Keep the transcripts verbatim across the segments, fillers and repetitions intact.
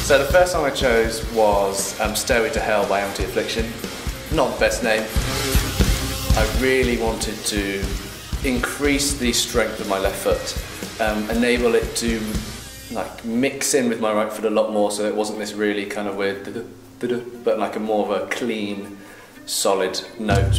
So the first song I chose was um, Stairway to Hell by Anti-Affliction. Not the best name. I really wanted to increase the strength of my left foot, um, enable it to like mix in with my right foot a lot more, so it wasn't this really kind of weird da-da, da-da, but like a more of a clean, solid note.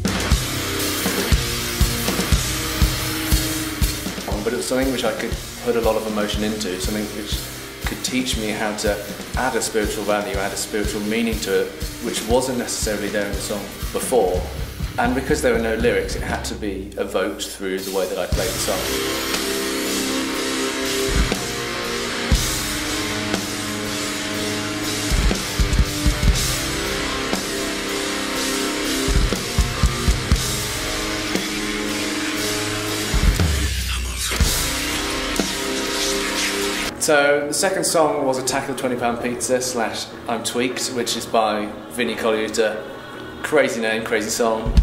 But it was something which I could put a lot of emotion into, something which could teach me how to add a spiritual value, add a spiritual meaning to it, which wasn't necessarily there in the song before. And because there were no lyrics, it had to be evoked through the way that I played the song. So the second song was Attack of the twenty pound Pizza slash I'm Tweaked, which is by Vinnie Colaiuta. Crazy name, crazy song.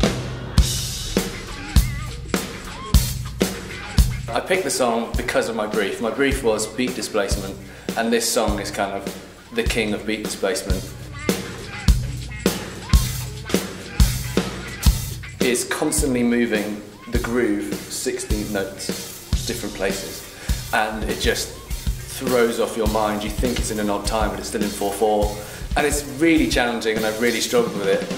I picked the song because of my brief. My brief was beat displacement, and this song is kind of the king of beat displacement. It's constantly moving the groove sixteen notes, different places, and it just throws off your mind. You think it's in an odd time, but it's still in four four, and it's really challenging, and I've really struggled with it.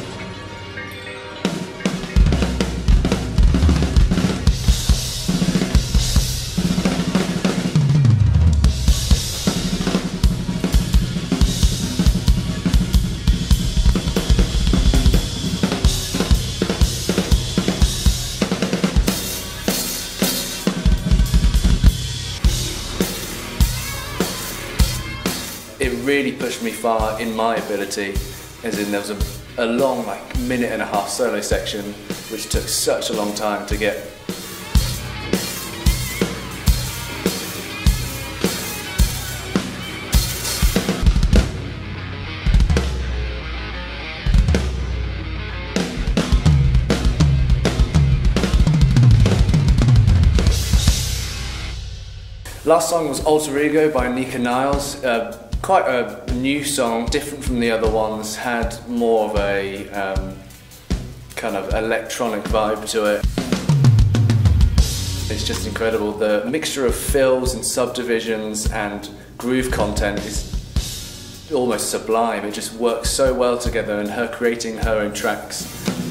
It really pushed me far in my ability, as in there was a, a long, like minute and a half solo section, which took such a long time to get. Last song was Alter Ego by Nika Niles. Uh, Quite a new song, different from the other ones, had more of a um, kind of electronic vibe to it. It's just incredible. The mixture of fills and subdivisions and groove content is almost sublime. It just works so well together, and her creating her own tracks.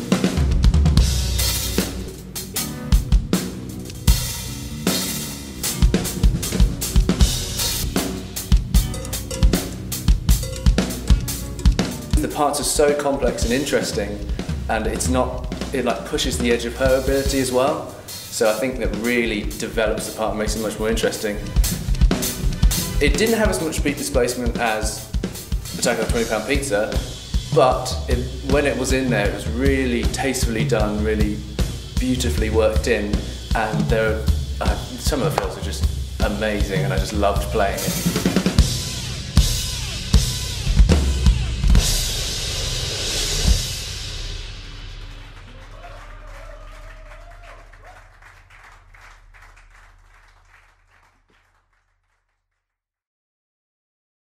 The parts are so complex and interesting, and it's not, it like pushes the edge of her ability as well. So I think that really develops the part and makes it much more interesting. It didn't have as much beat displacement as Attack of the twenty pound Pizza, but it, when it was in there, it was really tastefully done, really beautifully worked in, and there, uh, some of the fills are just amazing, and I just loved playing it.